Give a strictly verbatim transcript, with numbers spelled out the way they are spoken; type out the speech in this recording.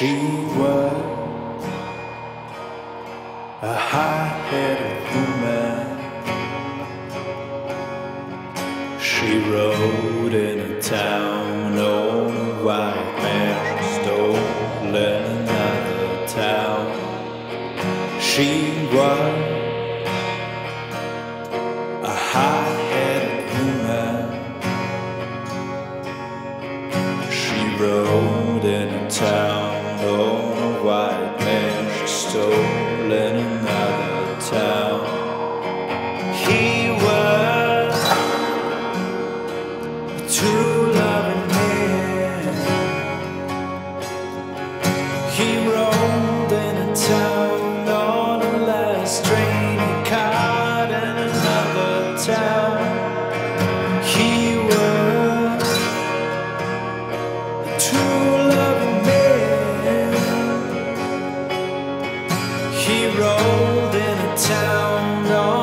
She was a hot-headed woman. She rode in a town on a white mare, stolen another town. She was a hot-headed woman. She rode in a town on a white mare, she stole in another town. He was a true loving man. He rode in a town on the last train he caught in another town. He was a true loving man. He rode in a town on